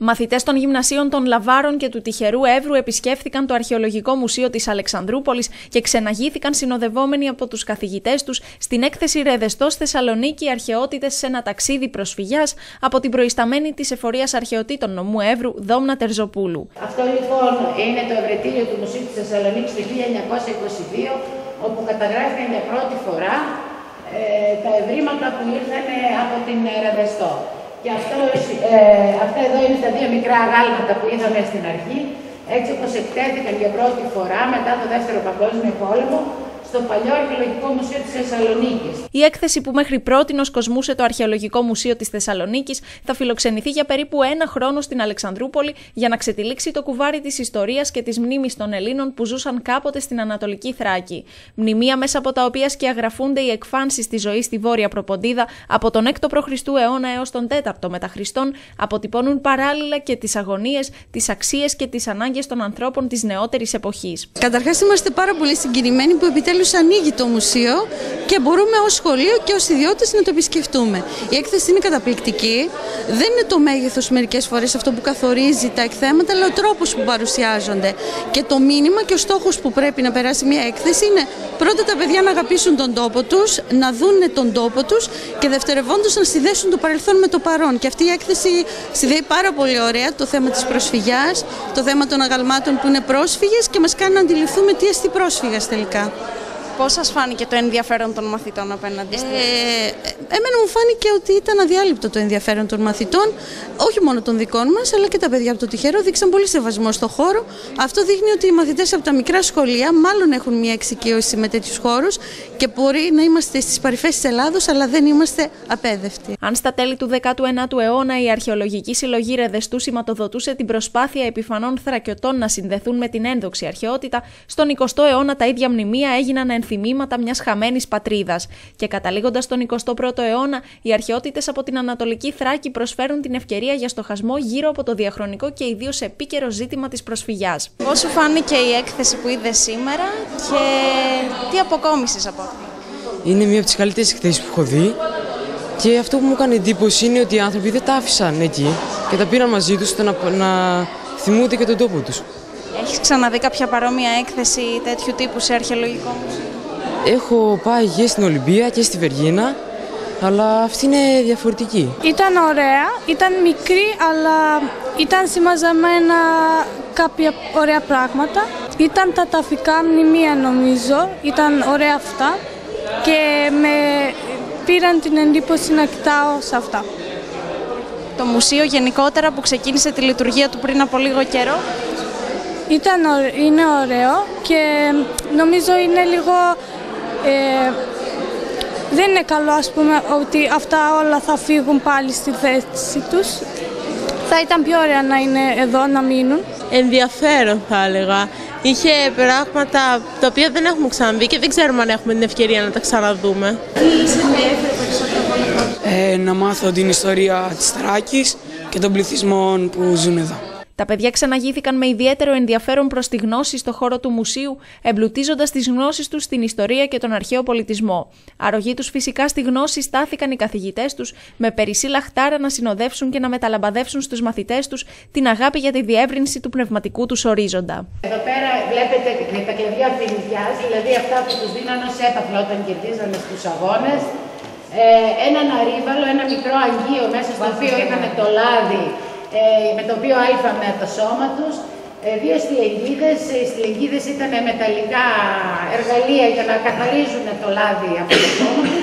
Μαθητές των γυμνασίων των Λαβάρων και του Τυχερού Εύρου επισκέφθηκαν το Αρχαιολογικό Μουσείο της Αλεξανδρούπολης και ξεναγήθηκαν συνοδευόμενοι από τους καθηγητές τους στην έκθεση «Ρεδεστός Θεσσαλονίκη, αρχαιότητες σε ένα ταξίδι προσφυγιάς» από την προϊσταμένη της Εφορίας Αρχαιοτήτων Νομού Εύρου, Δόμνα Τερζοπούλου. Αυτό λοιπόν είναι το ευρετήριο του Μουσείου της Θεσσαλονίκης το 1922, όπου καταγράφηκαν για πρώτη φορά τα ευρήματα που ήρθαν από την Ρεδεστό. Και αυτά εδώ είναι τα δύο μικρά αγάλματα που είδαμε στην αρχή, έτσι όπως εκτέθηκαν για πρώτη φορά μετά το Δεύτερο Παγκόσμιο Πόλεμο στο παλιό Αρχαιολογικό Μουσείο της Θεσσαλονίκης. Η έκθεση που μέχρι πρότινος κοσμούσε το Αρχαιολογικό Μουσείο της Θεσσαλονίκης θα φιλοξενηθεί για περίπου ένα χρόνο στην Αλεξανδρούπολη για να ξετυλίξει το κουβάρι της ιστορίας και της μνήμης των Ελλήνων που ζούσαν κάποτε στην Ανατολική Θράκη. Μνημεία μέσα από τα οποία σκιαγραφούνται οι εκφάνσεις της ζωής στη Βόρεια Προποντίδα από τον 6ο π.Χ. αιώνα έως τον 4ο μετά Χριστόν, αποτυπώνουν παράλληλα και τις αγωνίες, τις αξίες και τις ανάγκες των ανθρώπων της νεότερης εποχής. Καταρχάς, είμαστε πάρα πολύ συγκινημένοι που επιτέλους ανοίγει το μουσείο και μπορούμε ως σχολείο και ως ιδιώτες να το επισκεφτούμε. Η έκθεση είναι καταπληκτική. Δεν είναι το μέγεθος μερικές φορές αυτό που καθορίζει τα εκθέματα, αλλά ο τρόπος που παρουσιάζονται. Και το μήνυμα και ο στόχος που πρέπει να περάσει μια έκθεση είναι πρώτα τα παιδιά να αγαπήσουν τον τόπο τους, να δούνε τον τόπο τους και δευτερευόντως να συνδέσουν το παρελθόν με το παρόν. Και αυτή η έκθεση συνδέει πάρα πολύ ωραία το θέμα της προσφυγιάς, το θέμα των αγαλμάτων που είναι πρόσφυγες και μας κάνει να αντιληφθούμε τι εστί πρόσφυγας τελικά. Πώς σας φάνηκε το ενδιαφέρον των μαθητών απέναντι στην Εμένα μου φάνηκε ότι ήταν αδιάλειπτο το ενδιαφέρον των μαθητών, όχι μόνο των δικών μας, αλλά και τα παιδιά από το Τυχερό δείξαν πολύ σεβασμό στο χώρο. Αυτό δείχνει ότι οι μαθητές από τα μικρά σχολεία μάλλον έχουν μια εξοικείωση με τέτοιους χώρους και μπορεί να είμαστε στις παρυφές της Ελλάδος, αλλά δεν είμαστε απέδευτοι. Αν στα τέλη του 19ου αιώνα η αρχαιολογική συλλογή Ρεδεστού σηματοδοτούσε την προσπάθεια επιφανών θρακιωτών να συνδεθούν με την ένδοξη αρχαιότητα, στον 20ο αιώνα τα ίδια μνημεία έγιναν ενθυμήματα μιας χαμένης πατρίδας. Και καταλήγοντας στον 21ο αιώνα, οι αρχαιότητες από την Ανατολική Θράκη προσφέρουν την ευκαιρία για στοχασμό γύρω από το διαχρονικό και ιδίως επίκαιρο ζήτημα της προσφυγιάς. Πώς σου φάνηκε η έκθεση που είδες σήμερα και τι αποκόμισες από αυτή? Είναι μία από τις καλύτερες εκθέσεις που έχω δει και αυτό που μου έκανε εντύπωση είναι ότι οι άνθρωποι δεν τα άφησαν εκεί και τα πήραν μαζί τους ώστε να θυμούνται και τον τόπο τους. Έχεις ξαναδεί κάποια παρόμοια έκθεση τέτοιου τύπου σε αρχαιολογικό μουσείο? Έχω πάει και στην Ολυμπία και στη Βεργίνα, αλλά αυτή είναι διαφορετική. Ήταν ωραία, ήταν μικρή, αλλά ήταν συμμαζεμένα κάποια ωραία πράγματα. Ήταν τα ταφικά μνημεία νομίζω, ήταν ωραία αυτά και με πήραν την εντύπωση να κοιτάω σε αυτά. Το μουσείο γενικότερα που ξεκίνησε τη λειτουργία του πριν από λίγο καιρό? Είναι ωραίο και νομίζω είναι λίγο... δεν είναι καλό ας πούμε ότι αυτά όλα θα φύγουν πάλι στη θέση τους. Θα ήταν πιο ωραία να είναι εδώ, να μείνουν. Ενδιαφέρον θα έλεγα. Είχε πράγματα τα οποία δεν έχουμε ξαναδεί και δεν ξέρουμε αν έχουμε την ευκαιρία να τα ξαναδούμε. Τι σε ενδιαφέρει περισσότερο? Να μάθω την ιστορία της Θράκης και των πληθυσμών που ζουν εδώ. Τα παιδιά ξεναγήθηκαν με ιδιαίτερο ενδιαφέρον προς τη γνώση στο χώρο του μουσείου, εμπλουτίζοντας τις γνώσεις τους στην ιστορία και τον αρχαίο πολιτισμό. Αρρωγή τους φυσικά στη γνώση στάθηκαν οι καθηγητές τους, με περισσή λαχτάρα να συνοδεύσουν και να μεταλαμπαδεύσουν στους μαθητές τους την αγάπη για τη διεύρυνση του πνευματικού τους ορίζοντα. Εδώ πέρα βλέπετε τα κλειδιά φοινιδιάς, δηλαδή αυτά που τους δίναν ως έπαθλο όταν κερδίζανε στους αγώνες. Έναν αρύβαλο, ένα μικρό αγγείο μέσα στο οποίο είχαν το λάδι, με το οποίο άλφανε το σώμα τους, δύο στυλεγγίδες. Οι στυλεγγίδες ήταν μεταλλικά εργαλεία για να καθαρίζουν το λάδι από το σώμα τους